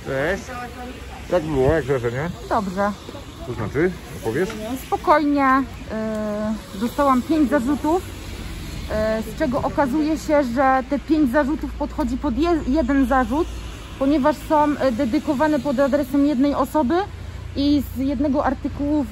Cześć. Jak było? Jak wrażenie? Dobrze. To znaczy? Opowiesz? Spokojnie. Dostałam 5 zarzutów, z czego okazuje się, że te 5 zarzutów podchodzi pod jeden zarzut, ponieważ są dedykowane pod adresem jednej osoby i z jednego artykułu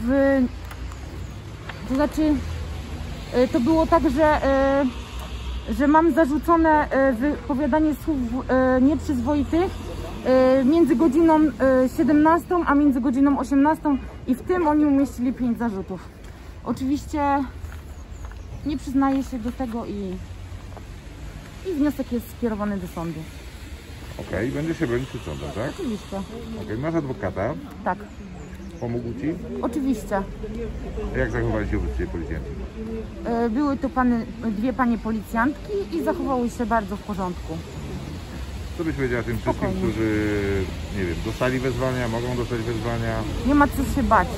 to znaczy to było tak, że mam zarzucone wypowiadanie słów nieprzyzwoitych między godziną 17 a między godziną 18 i w tym oni umieścili 5 zarzutów. Oczywiście nie przyznaję się do tego i wniosek jest skierowany do sądu. Okej, będzie się bronić przed sądem, tak? Oczywiście. Okej, masz adwokata? Tak. Pomógł ci? Oczywiście. A jak zachowali się wobec ciebie policjanci? Były to dwie panie policjantki i zachowały się bardzo w porządku. Co byś powiedziała tym wszystkim, którzy, nie wiem, dostali wezwania, mogą dostać wezwania? Nie ma co się bać.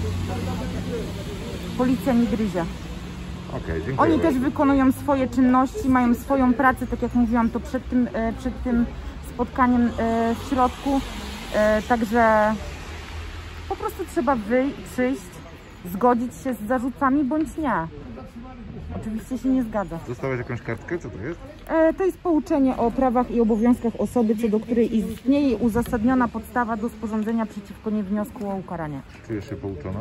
Policja nie gryzie. Okej, dziękuję. Oni też wykonują swoje czynności, mają swoją pracę, tak jak mówiłam to przed tym spotkaniem w środku. Także po prostu trzeba przyjść, zgodzić się z zarzutami bądź nie. Oczywiście się nie zgadza. Dostałeś jakąś kartkę? Co to jest? To jest pouczenie o prawach i obowiązkach osoby, co do której istnieje uzasadniona podstawa do sporządzenia przeciwko niej wniosku o ukaranie. Czujesz się pouczona?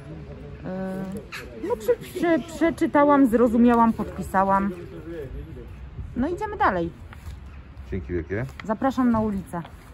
No przeczytałam, zrozumiałam, podpisałam. No idziemy dalej. Dzięki wielkie. Zapraszam na ulicę.